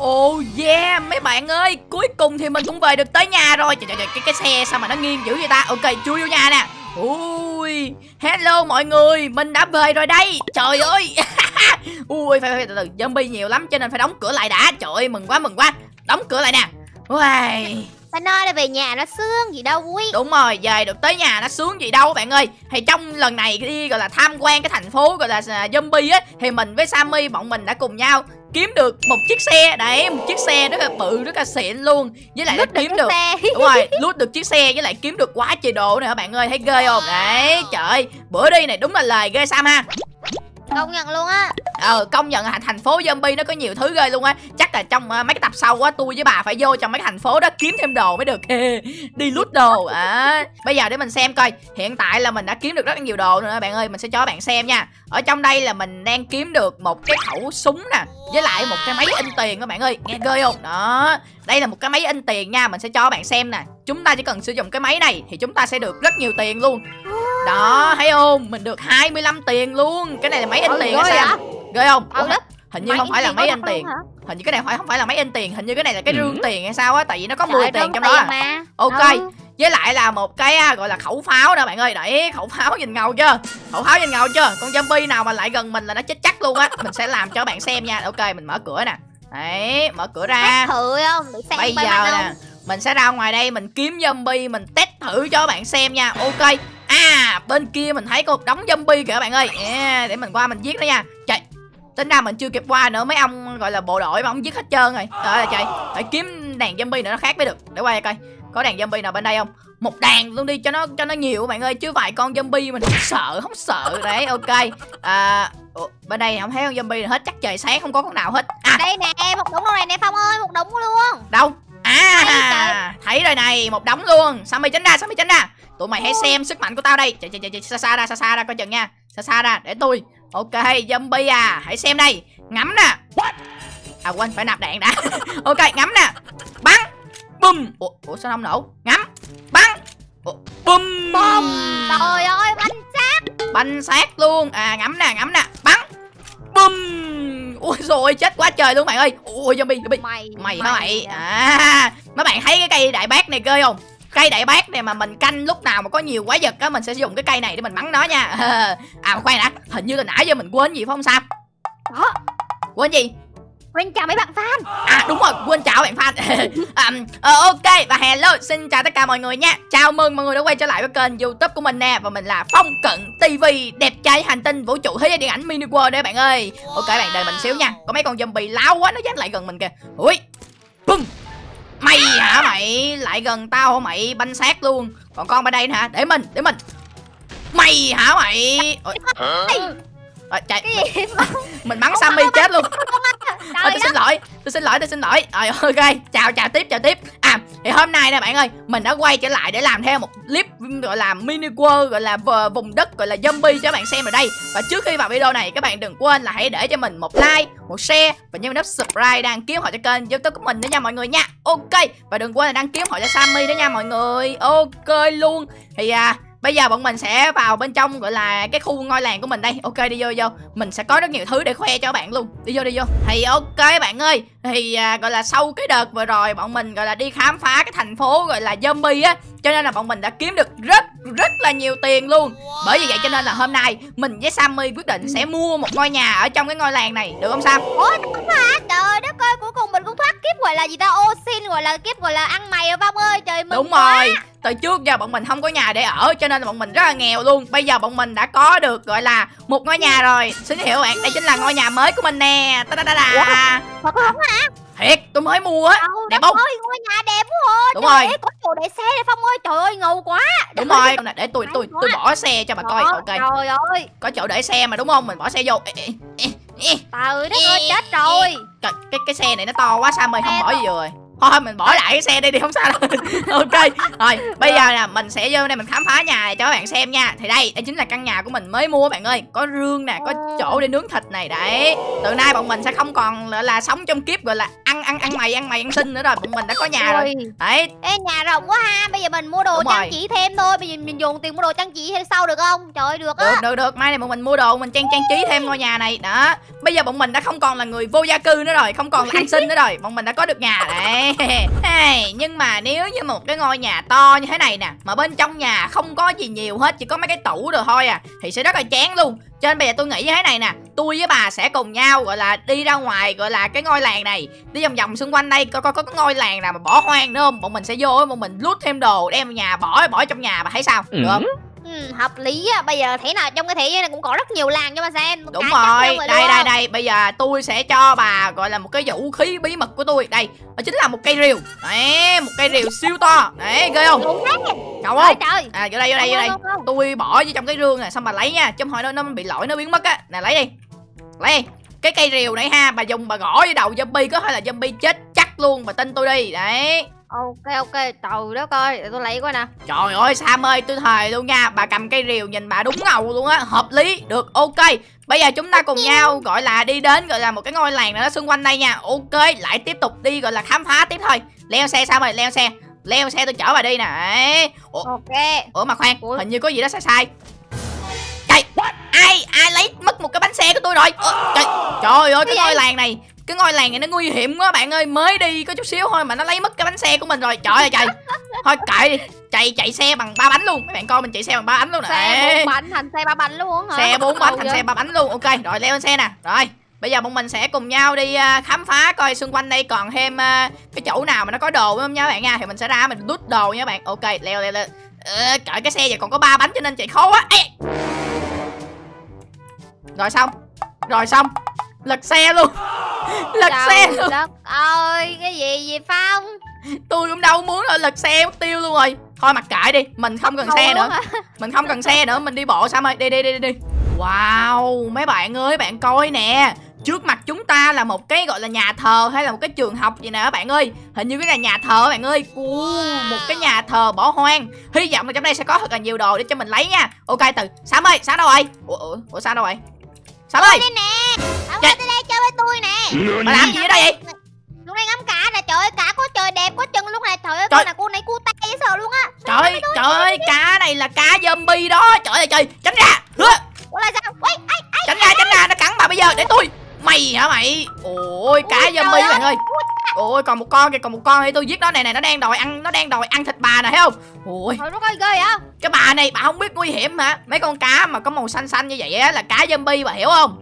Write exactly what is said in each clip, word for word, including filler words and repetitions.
Oh yeah, mấy bạn ơi, cuối cùng thì mình cũng về được tới nhà rồi. Trời trời trời, cái, cái xe sao mà nó nghiêng dữ vậy ta? Ok, chui vô nhà nè. Ui, hello mọi người, mình đã về rồi đây. Trời ơi. Ui, phải, phải từ từ, zombie nhiều lắm cho nên phải đóng cửa lại đã. Trời ơi, mừng quá, mừng quá. Đóng cửa lại nè. Ui. Ta nói là về nhà nó sướng gì đâu quý. Đúng rồi, về được tới nhà nó sướng gì đâu bạn ơi. Thì trong lần này đi gọi là tham quan cái thành phố gọi là zombie á, thì mình với Sammy bọn mình đã cùng nhau kiếm được một chiếc xe. Đấy, một chiếc xe rất là bự, rất là xịn luôn. Với lại Lút đã kiếm được được xe. đúng rồi, lút được chiếc xe với lại kiếm được quá trời đồ nữa bạn ơi, thấy ghê không? Đấy, trời ơi, bữa đi này đúng là lời ghê Sam ha. Công nhận luôn á. Ờ, công nhận là thành phố zombie nó có nhiều thứ ghê luôn á. Chắc là trong uh, mấy cái tập sau á, tôi với bà phải vô trong mấy cái thành phố đó kiếm thêm đồ mới được. Đi lút đồ à. Bây giờ để mình xem coi. Hiện tại là mình đã kiếm được rất nhiều đồ nữa bạn ơi. Mình sẽ cho bạn xem nha. Ở trong đây là mình đang kiếm được một cái khẩu súng nè, với lại một cái máy in tiền các bạn ơi. Nghe ghê không? Đó, đây là một cái máy in tiền nha. Mình sẽ cho bạn xem nè. Chúng ta chỉ cần sử dụng cái máy này thì chúng ta sẽ được rất nhiều tiền luôn. Đó, thấy không? Mình được hai mươi lăm tiền luôn. Cái này là máy in ừ, tiền á Sam. Ghê không? Ừ, Ủa, hình như máy không phải là máy in in tiền. Hình như cái này phải không phải là máy in tiền, hình như cái này là cái Ừ. rương tiền hay sao á, tại vì nó có Trời mười ơi, tiền rương trong đó. À. mà. Ok. Ừ. Với lại là một cái à, gọi là khẩu pháo nữa bạn ơi. Đấy, khẩu pháo nhìn ngầu chưa? Khẩu pháo nhìn ngầu chưa? Con zombie nào mà lại gần mình là nó chết chắc luôn á. Mình sẽ làm cho bạn xem nha. Ok, mình mở cửa nè. Đấy, mở cửa ra. Test thử không? Để xem Bây bên giờ anh nè, không? mình sẽ ra ngoài đây mình kiếm zombie, mình test thử cho bạn xem nha. Ok. À, bên kia mình thấy có một đống zombie kìa bạn ơi. Yeah, để mình qua mình giết nó nha. Trời, tính ra mình chưa kịp qua nữa, mấy ông gọi là bộ đội mà ông giết hết trơn rồi. Trời ơi trời, phải kiếm đàn zombie nữa nó khác mới được. Để qua coi có đàn zombie nào bên đây không. Một đàn luôn đi cho nó cho nó nhiều bạn ơi, chứ vài con zombie mình không sợ, không sợ. Đấy, ok. À, ủa, bên đây không thấy con zombie nào hết, chắc trời sáng không có con nào hết. À, Đây nè, một đống đâu này nè Phong ơi, một đống luôn. đâu? À, Đây, thấy rồi này, một đống luôn. Sammy tránh ra, Sammy tránh ra. Tụi mày hãy xem sức mạnh của tao đây. Chạy chạy chạy xa xa ra, xa xa ra coi chừng nha. Xa xa ra để tôi. Ok, zombie à, hãy xem đây. Ngắm nè. À quên, phải nạp đạn đã. Ok, ngắm nè. Bắn. Bum. Ủa, ủa sao không nổ? Ngắm. Bắn. Ủa, bum. Bum. Trời ơi, bánh xác. Banh xác luôn. À, ngắm nè, ngắm nè. Bắn. Bum. Ui rồi chết quá trời luôn bạn ơi. Ui zombie, zombie. Mày Mày hả mày? À, mấy bạn thấy cái cây đại bác này ghê không? Cây đại bác này mà mình canh lúc nào mà có nhiều quái vật á, mình sẽ dùng cái cây này để mình bắn nó nha. À mà khoan đã, hình như là nãy giờ mình quên gì phải không Sam? Đó. Quên gì? Quên chào mấy bạn fan. À đúng rồi, quên chào bạn fan. à, ờ, ok, và hello, xin chào tất cả mọi người nha. Chào mừng mọi người đã quay trở lại với kênh YouTube của mình nè. Và mình là Phong Cận ti vi, đẹp trai hành tinh vũ trụ thế giới điện ảnh mini world đấy bạn ơi. Ok bạn đợi mình xíu nha. Có mấy con zombie láo quá, nó dán lại gần mình kìa. Ui, bum. Mày hả mày? Lại gần tao hả mày? Banh xác luôn. Còn con bên đây nữa hả? Để mình, để mình. Mày hả mày? Ôi, Ôi, chạy. Mình, mình bắn Sammy chết luôn. Ôi, tôi xin lỗi, tôi xin lỗi, tôi xin lỗi. Rồi ok, chào chào tiếp, chào tiếp. À, thì hôm nay nè bạn ơi, mình đã quay trở lại để làm theo một clip gọi là mini world, gọi là vùng đất gọi là zombie cho các bạn xem ở đây. Và trước khi vào video này, các bạn đừng quên là hãy để cho mình một like, một share và nhấn nút subscribe, đăng ký họ cho kênh YouTube của mình nữa nha mọi người nha. Ok, và đừng quên là đăng ký họ cho Sammy nữa nha mọi người. Ok luôn. Thì à, bây giờ bọn mình sẽ vào bên trong gọi là cái khu ngôi làng của mình đây. Ok đi vô vô. Mình sẽ có rất nhiều thứ để khoe cho các bạn luôn. Đi vô đi vô. Thì ok bạn ơi. Thì à, gọi là sau cái đợt vừa rồi bọn mình gọi là đi khám phá cái thành phố gọi là zombie á, cho nên là bọn mình đã kiếm được rất rất là nhiều tiền luôn. Bởi vì vậy cho nên là hôm nay mình với Sammy quyết định sẽ mua một ngôi nhà ở trong cái ngôi làng này. Được không Sam? Ủa đúng hả? Trời đất ơi, cuối cùng mình cũng thoát kiếp gọi là gì ta, ô xin, gọi là kiếp gọi là ăn mày rồi Phong ơi. Trời mừng Đúng quá. rồi. Từ trước giờ bọn mình không có nhà để ở, cho nên là bọn mình rất là nghèo luôn. Bây giờ bọn mình đã có được gọi là một ngôi nhà rồi. Xin giới thiệu bạn, đây chính là ngôi nhà mới của mình nè. Ta -da -da -da. Thật không hả? Thiệt, tôi mới mua á. Đâu, Đẹp đất không? ơi, ngôi nhà đẹp quá ơi. Đúng Trời rồi. ơi, có chỗ để xe đây Phong ơi. Trời ơi, ngầu quá. Đúng rồi, để tôi tôi tôi bỏ xe cho bà coi. Ok. Trời ơi. Có chỗ để xe mà đúng không? Mình bỏ xe vô. Ê, ê, ê, ê. Trời đất ơi, chết rồi. Cái, cái cái xe này nó to quá sao mình không bỏ gì rồi. Thôi mình bỏ lại cái xe đây đi không sao đâu. Ok. Rồi bây giờ nè mình sẽ vô đây mình khám phá nhà này cho các bạn xem nha. Thì đây đây chính là căn nhà của mình mới mua các bạn ơi. Có rương nè, có chỗ để nướng thịt này. Đấy, từ nay bọn mình sẽ không còn là, là sống trong kiếp gọi là ăn ăn ăn mày ăn mày ăn xin nữa rồi, bọn mình đã có nhà rồi. Đấy. Ê, nhà rộng quá ha, bây giờ mình mua đồ trang trí thêm thôi, bây giờ mình dùng tiền mua đồ trang trí thêm sau được không? Trời ơi, được á. Được được được, mai này bọn mình mua đồ mình trang trang trí thêm ngôi nhà này. Đó. Bây giờ bọn mình đã không còn là người vô gia cư nữa rồi, không còn là ăn xin nữa rồi, bọn mình đã có được nhà đấy. Hey, nhưng mà nếu như một cái ngôi nhà to như thế này nè, mà bên trong nhà không có gì nhiều hết, chỉ có mấy cái tủ rồi thôi à, thì sẽ rất là chán luôn. Cho nên bây giờ tôi nghĩ như thế này nè, tôi với bà sẽ cùng nhau gọi là đi ra ngoài, gọi là cái ngôi làng này, đi vòng vòng xung quanh đây coi coi có cái ngôi làng nào mà bỏ hoang nữa không. Bọn mình sẽ vô, bọn mình lút thêm đồ đem vào nhà, bỏ bỏ trong nhà, bà thấy sao? Được không? Ừ, hợp lý á. Bây giờ thế nào trong cái thế giới này cũng có rất nhiều làng cho mà xem. Đúng rồi, đây đây đây, đây bây giờ tôi sẽ cho bà gọi là một cái vũ khí bí mật của tôi. Đây, đó chính là một cây rìu. Đấy, một cây rìu siêu to. Đấy, ghê không? Ngầu không? Trời. À, vô đây vô đây vô đây. Tôi bỏ vô trong cái rương này xong bà lấy nha, chứ không thôi nó nó bị lỗi nó biến mất á. Nè lấy đi. Lấy đi. Cái cây rìu này ha, bà dùng bà gõ với đầu zombie có thể là zombie chết chắc luôn, bà tin tôi đi. Đấy. Ok ok, trời đất ơi, để tôi lấy coi nè. Trời ơi Sam ơi, tôi thề luôn nha, bà cầm cây rìu nhìn bà đúng ngầu luôn á, hợp lý, được, ok. Bây giờ chúng ta cùng nhau gọi là đi đến gọi là một cái ngôi làng nào đó xung quanh đây nha. Ok, lại tiếp tục đi gọi là khám phá tiếp thôi. Leo xe Sam ơi, leo xe. Leo xe tôi chở bà đi nè. Ủa, ok. Ủa mà khoan, Ủa? hình như có gì đó sai sai. Trời, ai ai lấy mất một cái bánh xe của tôi rồi. Ủa, trời, trời ơi, cái ngôi làng này Cái ngôi làng này nó nguy hiểm quá bạn ơi. Mới đi có chút xíu thôi mà nó lấy mất cái bánh xe của mình rồi. Trời ơi trời. Thôi kệ đi. Chạy chạy xe bằng ba bánh luôn. Mấy bạn coi mình chạy xe bằng ba bánh luôn nè. Xe bốn bánh thành xe ba bánh luôn hả? Xe bốn bánh thành xe ba bánh luôn. Ok, rồi leo lên xe nè. Rồi, bây giờ bọn mình sẽ cùng nhau đi uh, khám phá coi xung quanh đây còn thêm uh, cái chỗ nào mà nó có đồ không nha các bạn nha. Thì mình sẽ ra mình đút đồ nha các bạn. Ok, leo leo leo. Ờ, trời, cái xe giờ còn có ba bánh cho nên chạy khó quá. Ê. Rồi xong. Rồi xong. Lật xe luôn. Lật trời xe luôn. Đất ơi, cái gì vậy Phong? Tôi cũng đâu muốn rồi, lật xe mất tiêu luôn rồi. Thôi mặc kệ đi, mình không cần xe nữa. Mình không cần xe nữa, mình đi bộ Sam ơi. Đi đi đi đi. Wow, mấy bạn ơi, bạn coi nè. Trước mặt chúng ta là một cái gọi là nhà thờ hay là một cái trường học gì nè các bạn ơi. Hình như cái này nhà thờ các bạn ơi. Wow, một cái nhà thờ bỏ hoang. Hy vọng là trong đây sẽ có thật là nhiều đồ để cho mình lấy nha. Ok, từ Sam ơi, Sam đâu rồi? Ủa, ủa, ủa Sam đâu rồi? Sam ơi. Đây nè. Sam ơi, tới đây chơi với tôi nè. Bà làm gì ở đây vậy? Lúc này ngắm cá nè, trời ơi, cá có trời đẹp quá chừng luôn nè. Trời ơi, con này cô này cu tay dễ sợ luôn á. Trời, trời ơi, cá này là cá zombie đó. Trời ơi trời, tránh ra. Ủa là sao? Ui, ai, ai, tránh ra, tránh ra, nó cắn bà bây giờ, để tôi. Mày hả mày? Ôi, cá zombie bạn ơi. Ôi, còn một con kìa, còn một con thì tôi giết nó này này, nó đang đòi ăn, nó đang đòi ăn thịt bà nè, thấy không? Ôi. Trời đất ơi, ghê vậy? Cái bà này bà không biết nguy hiểm hả? Mấy con cá mà có màu xanh xanh như vậy á là cá zombie, bà hiểu không?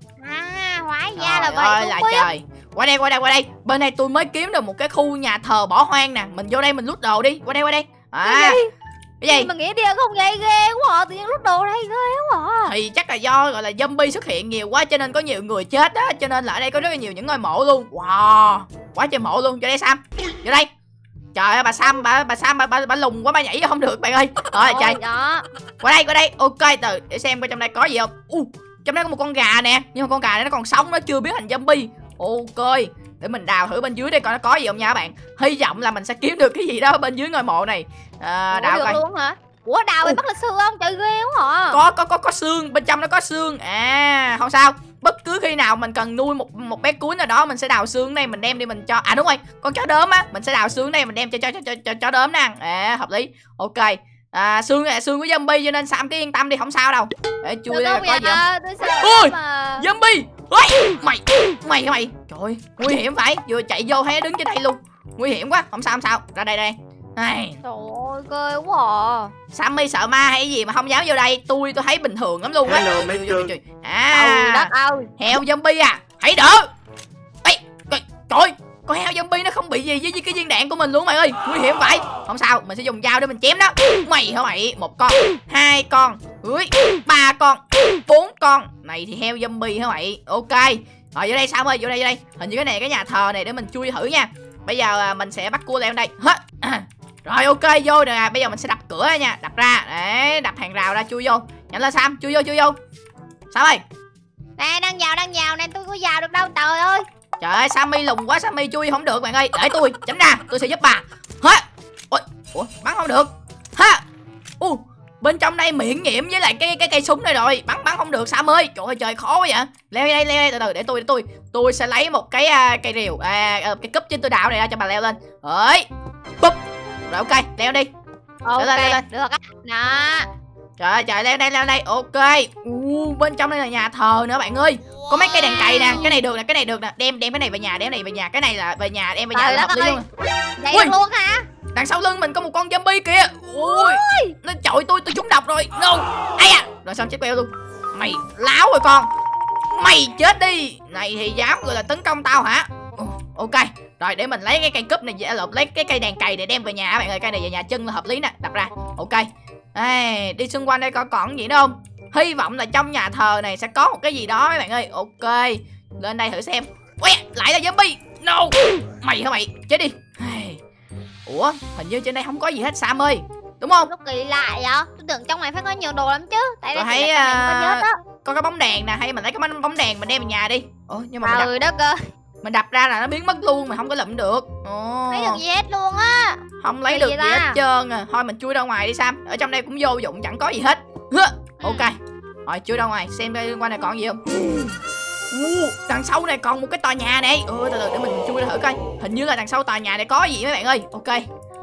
À, hóa ra là vậy. Ơi là trời. Qua đây, qua đây, qua đây. Bên này tôi mới kiếm được một cái khu nhà thờ bỏ hoang nè. Mình vô đây mình lút đồ đi. Qua đây, qua đây. À. Cái gì? Mà nghĩ điên không vậy, ghê quá à. Tự nhiên lút đồ đây ghê quá à. Thì chắc là do gọi là zombie xuất hiện nhiều quá cho nên có nhiều người chết á, cho nên là ở đây có rất là nhiều những ngôi mộ luôn. Wow, quá trời mộ luôn. Vô đây Sam. Vô đây. Trời ơi bà Sam, bà bà Sam bà bà, bà lùng quá, bà nhảy vô không được bạn ơi. Rồi trời. Đó. Qua đây, qua đây. Ok, từ để xem coi trong đây có gì không. U, trong đây có một con gà nè, nhưng mà con gà này nó còn sống, nó chưa biến thành zombie. Ok, để mình đào thử bên dưới đây coi nó có gì không nha các bạn. Hy vọng là mình sẽ kiếm được cái gì đó bên dưới ngôi mộ này. À, đào coi. Luôn hả? Ủa, đào bị bắt là xương không? Trời ghê quá hả? Có có có có xương, bên trong nó có xương. À, không sao. Bất cứ khi nào mình cần nuôi một một bé cún nào đó, mình sẽ đào xương đây, mình đem đi mình cho. À đúng rồi, con chó đốm á, mình sẽ đào xương đây mình đem cho cho cho cho, cho chó đốm nó ăn. À, hợp lý. Ok. À, xương này là xương của zombie cho nên Sam cứ yên tâm đi, không sao đâu. Để chui ra có gì không? Ôi, zombie. Ôi, mày mày hả mày? Trời ơi, nguy hiểm phải. Vừa chạy vô thấy đứng trên đây luôn. Nguy hiểm quá. Không sao không sao. Ra đây đây. Này. Trời ơi, ghê quá à. Sammy sợ ma hay gì mà không dám vô đây. Tôi tôi thấy bình thường lắm luôn á. À, đất ơi. Heo zombie à, hãy đỡ. Ê, trời, con heo zombie nó không bị gì với cái viên đạn của mình luôn mày ơi. Nguy hiểm vậy. Không sao, mình sẽ dùng dao để mình chém nó. Mày hả mày? Một con, hai con, ui, ba con, bốn con. Này thì heo zombie hả mày? Ok. Rồi vô đây Sam ơi, vô đây vô đây. Hình như cái này cái nhà thờ này để mình chui thử nha. Bây giờ mình sẽ bắt cua leo đây. Hết. Rồi ok, vô nè. Bây giờ mình sẽ đập cửa nha, đập ra. Để đập hàng rào ra, chui vô. Nhanh lên Sam, chui vô chui vô. Sam ơi. Nè, đang vào đang vào nè, tôi có vào được đâu trời ơi. Trời ơi, Sammy lùng quá, Sammy chui không được bạn ơi. Để tôi, tránh ra, tôi sẽ giúp bà. Hết. Ôi, ủa, bắn không được. Ha. U, bên trong đây miễn nhiễm với lại cái cái cây súng này rồi, bắn bắn không được Sam ơi. Trời ơi trời khó quá vậy. Leo đây, leo đây, từ từ để tôi để tôi tôi sẽ lấy một cái uh, cây rìu à, uh, cái cúp trên tôi đào này ra cho bà leo lên. Đấy. Búp. Rồi ok, leo đi. Ok, leo lên, leo lên. được á. Đó. Trời ơi trời, leo đây leo đây. Ok. Uh, bên trong đây là nhà thờ nữa bạn ơi. Có mấy cây đèn cày nè, cái này được nè, cái này được nè. Đem đem cái này về nhà, đem cái này về nhà, cái này là về nhà, đem về nhà là hợp lý luôn. Vậy được luôn hả? Đằng sau lưng mình có một con zombie kìa. Ui, nó chọi tôi, tôi trúng độc rồi. No. Ai à. Rồi xong chết queo luôn. Mày láo rồi con. Mày chết đi. Này thì dám gọi là tấn công tao hả? Ok. Rồi để mình lấy cái cây cúp này, lộn lấy cái cây đèn cày để đem về nhà bạn ơi. Cây này về nhà chân là hợp lý nè, đặt ra. Ok. Ê, đi xung quanh đây coi còn gì nữa không? Hy vọng là trong nhà thờ này sẽ có một cái gì đó các bạn ơi. Ok. Lên đây thử xem. Ui, lại là zombie. No. Mày hả mày? Chết đi. Ủa, hình như trên đây không có gì hết Sam ơi. Đúng không? Nó kỳ lạ vậy? Tôi tưởng trong này phải có nhiều đồ lắm chứ. Tại tôi thấy uh, có, có cái bóng đèn nè, hay mình lấy cái bóng đèn mình đem về nhà đi. Ủa, nhưng mà ừ, đất ơi. Mình đập ra là nó biến mất luôn, mà không có lụm được. Ồ. Lấy được gì hết luôn á. Không lấy được gì hết trơn à. Thôi mình chui ra ngoài đi Sam. Ở trong đây cũng vô dụng, chẳng có gì hết. Ok. Rồi chui ra ngoài xem đây liên quan này còn gì không. Uh, đằng sau này còn một cái tòa nhà này. Ừ, từ từ để mình chui ra thử coi. Hình như là đằng sau tòa nhà này có gì mấy bạn ơi. Ok.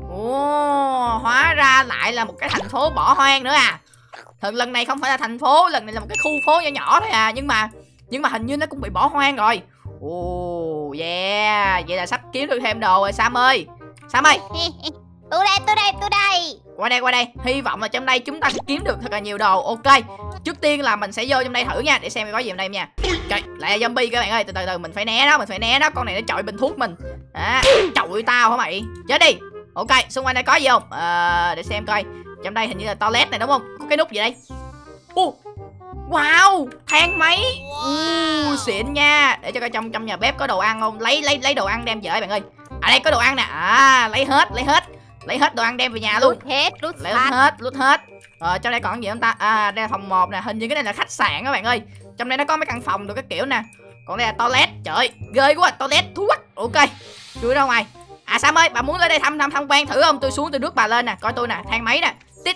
Ồ, hóa ra lại là một cái thành phố bỏ hoang nữa à. Thật lần này không phải là thành phố, lần này là một cái khu phố nhỏ nhỏ thôi à, nhưng mà nhưng mà hình như nó cũng bị bỏ hoang rồi. Ồ, yeah, vậy là sắp kiếm được thêm đồ rồi Sam ơi. Sam ơi. Tôi đây, tôi đây, tôi đây. Qua đây, qua đây. Hy vọng là trong đây chúng ta sẽ kiếm được thật là nhiều đồ. Ok. Trước tiên là mình sẽ vô trong đây thử nha, để xem có gì trong đây nha. Trời, lại là zombie các bạn ơi. Từ từ từ mình phải né nó, mình phải né nó. Con này nó chọi bình thuốc mình. À, chọi tao hả mày? Chết đi. Ok, xung quanh đây có gì không? À, để xem coi. Trong đây hình như là toilet này đúng không? Có cái nút gì đây? Uh, wow, thang máy. Uh, xịn nha. Để cho coi trong trong nhà bếp có đồ ăn không? Lấy lấy lấy đồ ăn đem về bạn ơi. À đây có đồ ăn nè. À, lấy hết, lấy hết. Lấy hết đồ ăn đem về nhà luôn. Lút hết, lút lấy hết, lút hết. Rồi trong đây còn gì không ta? À, đây là phòng một nè, hình như cái này là khách sạn các bạn ơi. Trong đây nó có mấy căn phòng được cái kiểu nè. Còn đây là toilet. Trời ơi, ghê quá, toilet thú quá. Ok. Chui ra ngoài. À Sam ơi, bà muốn lên đây thăm thăm tham quan thử không? Tôi xuống tôi rước bà lên nè, coi tôi nè, thang máy nè. Tít.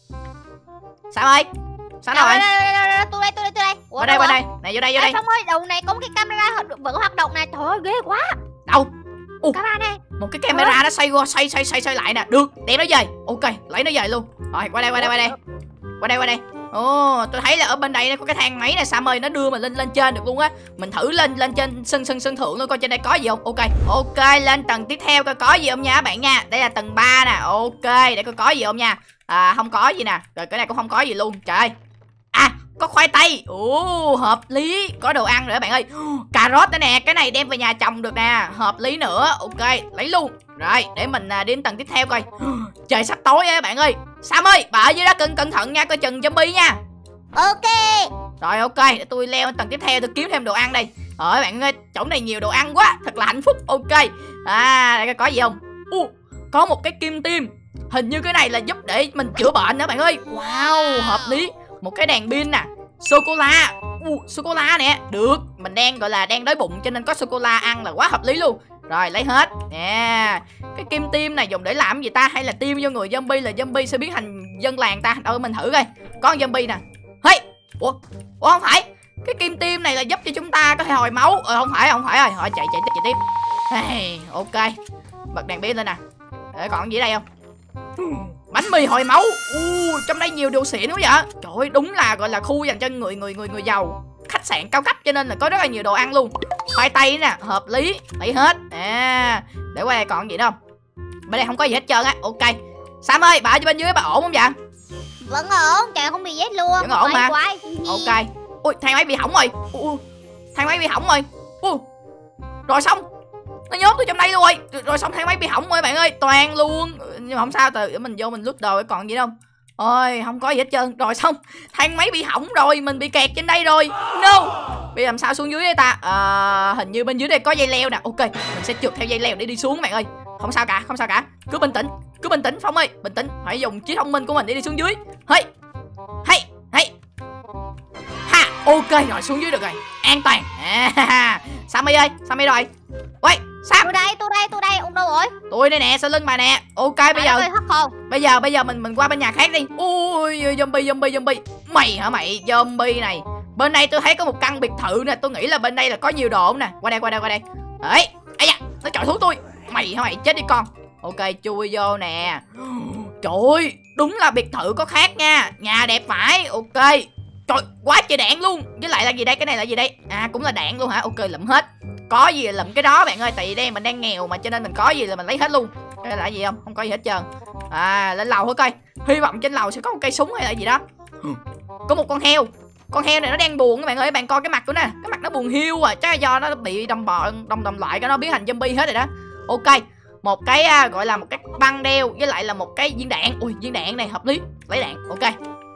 Sam ơi. Sao nào vậy? Tôi đây, tôi đây, tôi đây. Qua đây, qua đây. Này vô đây, vô đây. Xong ơi, đầu này có một cái camera vẫn hoạt động nè. Trời ơi, ghê quá. Đâu? Ủa, camera nè. Một cái camera nó xoay qua xoay xoay xoay xoay lại nè. Được, đem nó về. Ok, lấy nó về luôn. Rồi, qua đây, qua đây, qua đây. Qua đây, qua đây. Ồ, oh, tôi thấy là ở bên đây có cái thang máy này Sam ơi, nó đưa mình lên lên trên được luôn á. Mình thử lên lên trên sân sân sân thượng luôn coi trên đây có gì không. Ok. Ok, lên tầng tiếp theo coi có gì không nha các bạn nha. Đây là tầng ba nè. Ok, để coi có gì không nha. À không có gì nè. Rồi cái này cũng không có gì luôn. Trời ơi. À, có khoai tây. Ồ, hợp lý. Có đồ ăn nữa bạn ơi. Cà rốt nữa nè, cái này đem về nhà trồng được nè. Hợp lý nữa. Ok, lấy luôn. Rồi, để mình à, đến tầng tiếp theo coi. Trời sắp tối á bạn ơi. Sam ơi, bà ở dưới đó cẩn cẩn thận nha, coi chừng zombie nha. Ok. Rồi ok, để tôi leo lên tầng tiếp theo, tôi kiếm thêm đồ ăn đây. Ờ bạn ơi, chỗ này nhiều đồ ăn quá, thật là hạnh phúc. Ok. À, đây có gì không? Uh, có một cái kim tiêm. Hình như cái này là giúp để mình chữa bệnh nữa bạn ơi. Wow, hợp lý. Một cái đèn pin nè. Sô-cô-la. Uh, sô-cô-la nè. Được, mình đang gọi là đang đói bụng cho nên có sô-cô-la ăn là quá hợp lý luôn. Rồi lấy hết nè. Cái kim tiêm này dùng để làm gì ta? Hay là tiêm vô người zombie là zombie sẽ biến thành dân làng ta? Đâu mình thử coi. Có con zombie nè. Hey. Ủa? Ủa không phải. Cái kim tiêm này là giúp cho chúng ta có thể hồi máu. Ờ không phải, không phải rồi. Thôi chạy chạy tiếp chạy tiếp. Hey, ok. Bật đèn pin lên nè. Để còn gì đây không? Bánh mì hồi máu. uh, Trong đây nhiều đồ xịn quá vậy. Trời ơi, đúng là gọi là khu dành cho người người người người giàu, khách sạn cao cấp cho nên là có rất là nhiều đồ ăn luôn. Khoai tây nè, hợp lý, lấy hết. À, để qua đây còn gì nữa không? Bên đây không có gì hết trơn á. Ok. Sam ơi, bà ở bên dưới bà ổn không vậy? Vẫn ổn, trời không bị gì hết luôn. Vẫn ổn mà. Quái. Ok. Ui, thang máy bị hỏng rồi. Ui, thang máy bị hỏng rồi. Ui. Rồi xong. Nó nhốt tôi trong đây luôn rồi. Rồi xong thang máy bị hỏng rồi bạn ơi, toàn luôn. Nhưng mà không sao, từ mình vô mình lút đồ còn gì đâu. Ôi, không có gì hết trơn. Rồi xong, thang máy bị hỏng rồi, mình bị kẹt trên đây rồi. No. Bây giờ làm sao xuống dưới đây ta? À, hình như bên dưới đây có dây leo nè. Ok, mình sẽ trượt theo dây leo để đi xuống bạn ơi. Không sao cả, không sao cả. Cứ bình tĩnh, cứ bình tĩnh Phong ơi, bình tĩnh. Hãy dùng trí thông minh của mình để đi xuống dưới. Hey. Hey, hey. Ha, ok rồi, xuống dưới được rồi. An toàn. À, Sammy ơi, Sammy rồi. Ôi, Sam. Tôi đây, tôi đây, tôi đây, ông đâu rồi? Ui đây nè, sau lưng bà nè. Ok bây giờ bây giờ bây giờ mình mình qua bên nhà khác đi. Ui zombie zombie zombie. Mày hả mày? Zombie này. Bên đây tôi thấy có một căn biệt thự nè, tôi nghĩ là bên đây là có nhiều đồ nè. Qua đây qua đây qua đây. Ấy, ấy da, nó chọi thú tôi. Mày hả mày? Chết đi con. Ok, chui vô nè. Trời ơi, đúng là biệt thự có khác nha. Nhà đẹp phải. Ok. Trời, quá trời đạn luôn. Với lại là gì đây? Cái này là gì đây? À cũng là đạn luôn hả? Ok, lụm hết. Có gì là lụm cái đó bạn ơi. Tại vì đây mình đang nghèo mà, cho nên mình có gì là mình lấy hết luôn. Cái là gì không? Không có gì hết trơn. À, lên lầu thôi coi. Hy vọng trên lầu sẽ có một cây súng hay là gì đó. Có một con heo. Con heo này nó đang buồn các bạn ơi. Bạn coi cái mặt của nó. Cái mặt nó buồn hiu à. Chắc là do nó bị đồng bò đồng đồng loại cái nó biến thành zombie hết rồi đó. Ok. Một cái à, gọi là một cái băng đeo với lại là một cái viên đạn. Ui, viên đạn này hợp lý. Lấy đạn. Ok.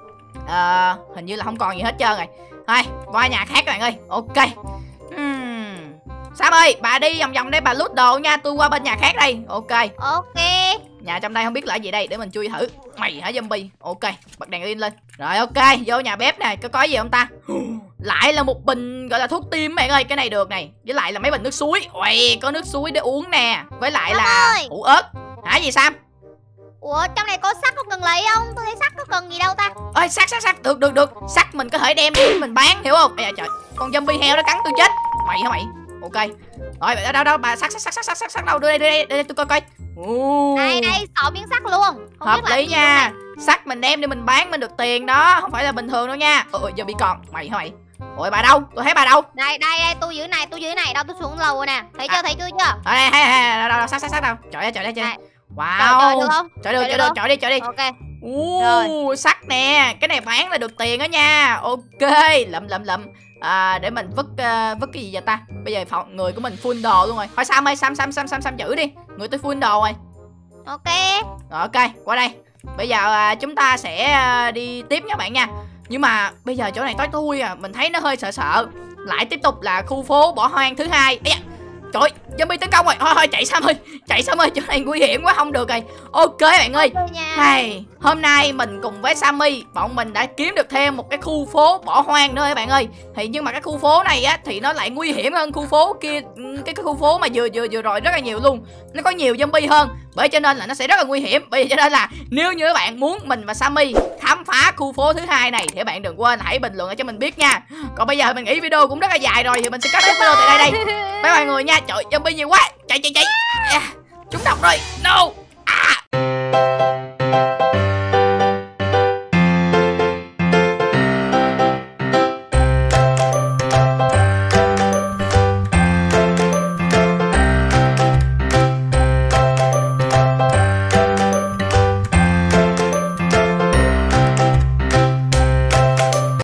À, hình như là không còn gì hết trơn rồi. Thôi, qua nhà khác các bạn ơi. Ok. uhm. Sam ơi, bà đi vòng vòng đây bà lút đồ nha. Tôi qua bên nhà khác đây. Ok. Ok. Nhà trong đây không biết là gì đây. Để mình chui thử. Mày hả zombie? Ok, bật đèn lên lên. Rồi ok, vô nhà bếp này. Có có gì không ta? Lại là một bình gọi là thuốc tim bạn ơi. Cái này được này. Với lại là mấy bình nước suối. Ui, có nước suối để uống nè. Với lại là hũ ớt. Hả gì Sam? Ủa trong này có sắt có cần lấy không? Tôi thấy sắt có cần gì đâu ta. Ơi sắt sắt sắt được được được. Sắt mình có thể đem đi mình bán hiểu không? Ê trời, con zombie heo nó cắn tôi chết. Mày hả mày? Ok. Rồi đâu đâu đâu bà sắt sắt sắt sắt sắt sắt đâu đưa đây đưa đây, đưa đây tôi coi coi. Đây đây xỏ miếng sắt luôn. Không hợp lý nha. Sắt mình đem đi mình bán mình được tiền đó, không phải là bình thường đâu nha. Ôi giờ bị còn. Mày hả mày? Ôi bà đâu? Tôi thấy bà đâu? Đây đây đây tôi dưới này, tôi dưới này đâu, tôi xuống lầu rồi nè. Thấy chưa? À. Thấy chưa chưa? Ở đây hay hay đâu đâu sắt sắt sắt đâu. Trời ơi trời ơi trời. Wow. Trời được không? Trời được, trời được, trời đi, trời đi. Ok. Uu, sắt nè, cái này bán là được tiền đó nha. Ok, lụm lụm lụm. À, để mình vứt uh, vứt cái gì vậy ta? Bây giờ phòng người của mình full đồ luôn rồi. Thôi Sam ơi, Sam Sam Sam Sam Sam giữ đi. Người tôi full đồ rồi. Ok. Rồi ok, qua đây. Bây giờ uh, chúng ta sẽ uh, đi tiếp nha bạn nha. Nhưng mà bây giờ chỗ này tối thui à, mình thấy nó hơi sợ sợ. Lại tiếp tục là khu phố bỏ hoang thứ hai. Ây da. Trời ơi, zombie tấn công rồi. Thôi thôi chạy Sam ơi. Chạy Sam ơi, chỗ này nguy hiểm quá không được rồi. Ok bạn ơi. Hey, hôm nay mình cùng với Sammy bọn mình đã kiếm được thêm một cái khu phố bỏ hoang nữa các bạn ơi. Thì nhưng mà cái khu phố này á thì nó lại nguy hiểm hơn khu phố kia, cái, cái khu phố mà vừa vừa vừa rồi rất là nhiều luôn. Nó có nhiều zombie hơn. Bởi cho nên là nó sẽ rất là nguy hiểm. Bởi vì cho nên là nếu như các bạn muốn mình và Sammy khám phá khu phố thứ hai này thì các bạn đừng quên hãy bình luận cho mình biết nha. Còn bây giờ mình nghĩ video cũng rất là dài rồi thì mình sẽ kết thúc video tại đây đây. Bye bye người nha. Trời zombie nhiều quá. Chạy chạy chạy. Yeah. Chúng độc rồi. No. À.